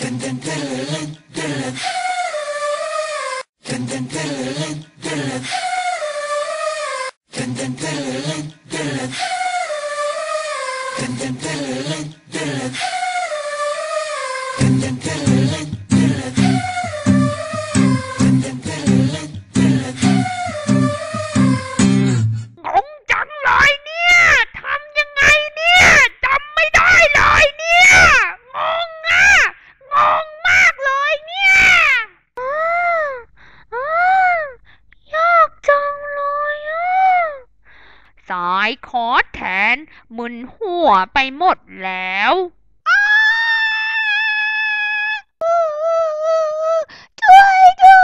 สายคอร์สแทนมึนหัวไปหมดแล้วช่วย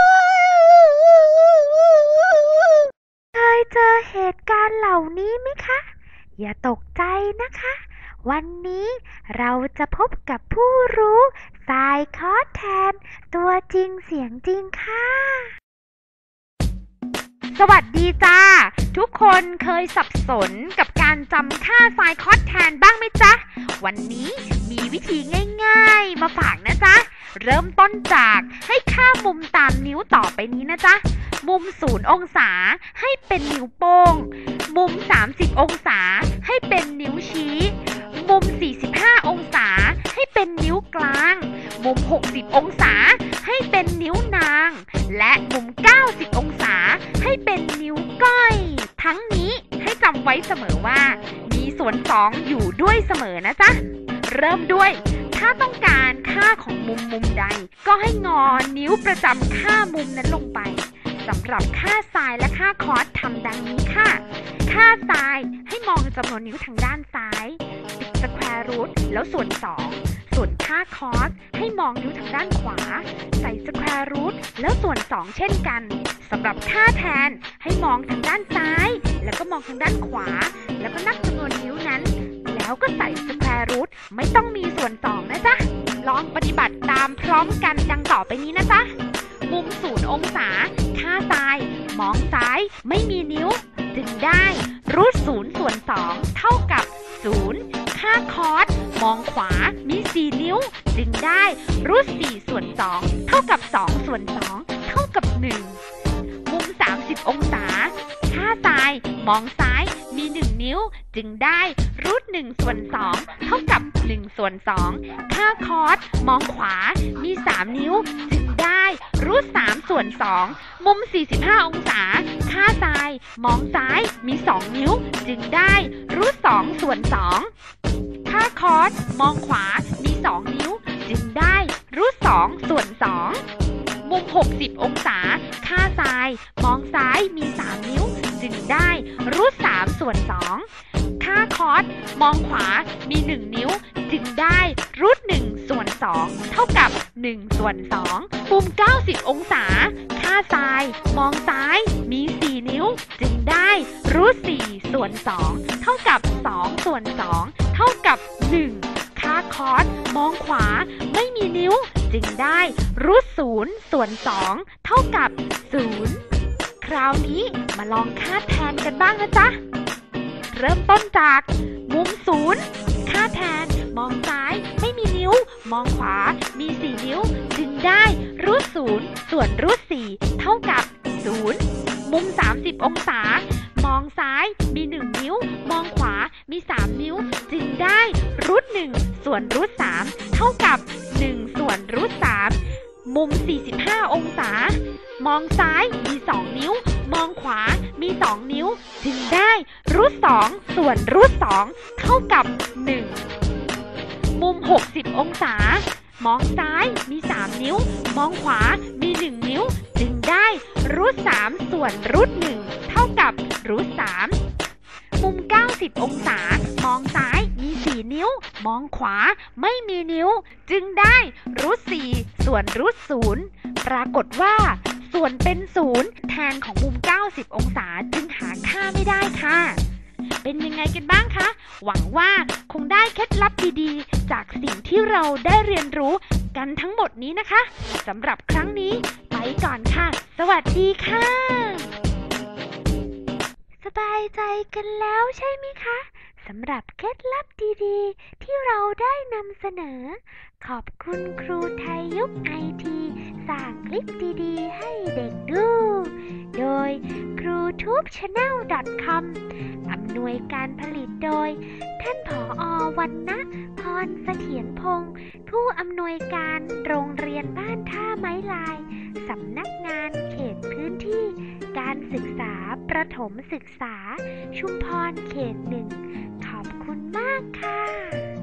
ด้วยเคยเจอเหตุการณ์เหล่านี้ไหมคะอย่าตกใจนะคะวันนี้เราจะพบกับผู้รู้สายคอร์สแทนตัวจริงเสียงจริงค่ะสวัสดีจ้าทุกคนเคยสับสนกับการจำค่าไซน์คอสแทนบ้างไหมจ๊ะวันนี้มีวิธีง่ายๆมาฝากนะจ๊ะเริ่มต้นจากให้ค่ามุมตามนิ้วต่อไปนี้นะจ๊ะมุม0องศาให้เป็นนิ้วโป้งมุม30องศาให้เป็นนิ้วชี้มุม45องศาให้เป็นนิ้วกลางมุม60องศาให้เป็นนิ้วนางและมุม90องศาให้เป็นนิ้วก้อยทั้งนี้ให้จำไว้เสมอว่ามีส่วน2อยู่ด้วยเสมอนะจ๊ะเริ่มด้วยถ้าต้องการค่าของมุมใดก็ให้งอนิ้วประจำค่ามุมนั้นลงไปสำหรับค่าไซน์และค่าคอสทำดังนี้ค่ะค่าไซน์ให้มองจำนวนนิ้วทางด้านซ้ายติดสแควร์รูทแล้วส่วน2ส่วนค่าคอสให้มองนิ้วทางด้านขวาใส่สแควร์รูทแล้วส่วน2เช่นกันสำหรับค่าแทนให้มองทางด้านซ้ายแล้วก็มองทางด้านขวาแล้วก็นับจำนวนนิ้วนั้นแล้วก็ใส่สแควร์รูทไม่ต้องมีส่วน2นะจ๊ะลองปฏิบัติตามพร้อมกันดังต่อไปนี้นะจ๊ะมุม0องศาค่าไซน์มองซ้ายไม่มีนิ้วจึงได้รูท0ส่วน2เท่ากับ0ค่าคอสมองขวามี4นิ้วจึงได้รูท4ส่วน2เท่ากับ2ส่วน2เท่ากับ1มุม30องศาค่าไซน์มองซ้ายมี1นิ้วจึงได้รูท1ส่วน2เท่ากับ1ส่วน2ค่าคอสมองขวามี3นิ้วจึงได้รูท3ส่วน2มุม45องศาค่าไซน์มองซ้ายมี2นิ้วจึงได้รูท2ส่วน2ค่าคอสมองขวามี2นิ้วจึงได้รูท2ส่วน2มุม60องศาค่าไซน์มองซ้ายมี3นิ้วจึงได้รูท3ส่วน2ค่าคอสมองขวามี1นิ้วจึงได้รูท1ส่วน2เท่ากับ1ส่วน2มุม90องศาค่าไซน์มองซ้ายมี4นิ้วจึงได้รูท4ส่วน2เท่ากับ2ส่วน2เท่ากับ1ค่าคอสมองขวาไม่มีนิ้วจึงได้รูท0ส่วน2เท่ากับ0คราวนี้มาลองค่าแทนกันบ้างนะจ๊ะเริ่มต้นจากมุม0ค่าแทนมองซ้ายไม่มีนิ้วมองขวามี4นิ้วจึงได้รูท0ส่วนรูท4เท่ากับ0มุม30องศามองซ้ายมี1นิ้วมองขวามี3นิ้วจึงได้รูท1ส่วนรูท3เท่ากับ1ส่วนรูท3มุม45องศามองซ้ายมี2นิ้วมองขวามี2นิ้วจึงได้รูท2ส่วนรูท2เท่ากับ1มุม60องศามองซ้ายมี3นิ้วมองขวามี1นิ้วจึงได้รูท3ส่วนรูท1เท่ากับรูท3มุม90องศามองซ้ายมี4นิ้วมองขวาไม่มีนิ้วจึงได้รูท4ส่วนรูท0ปรากฏว่าส่วนเป็น0แทนของมุม90องศาจึงหาค่าไม่ได้ค่ะเป็นยังไงกันบ้างคะหวังว่าคงได้เคล็ดลับดีๆจากสิ่งที่เราได้เรียนรู้กันทั้งหมดนี้นะคะสำหรับครั้งนี้ไปก่อนค่ะสวัสดีค่ะสบายใจกันแล้วใช่ไหมคะสำหรับเคล็ดลับดีๆที่เราได้นำเสนอขอบคุณครูไทยยุคไอทีสร้างคลิปดีๆให้เด็กดู โดย crutubechannel.com อำนวยการผลิตโดย ท่านผอ.วรรณพรเสถียรพงศ์ผู้อำนวยการโรงเรียนบ้านท่าไม้ลายสำนักงานเขตพื้นที่การศึกษาประถมศึกษาชุมพรเขต 1 ขอบคุณมากค่ะ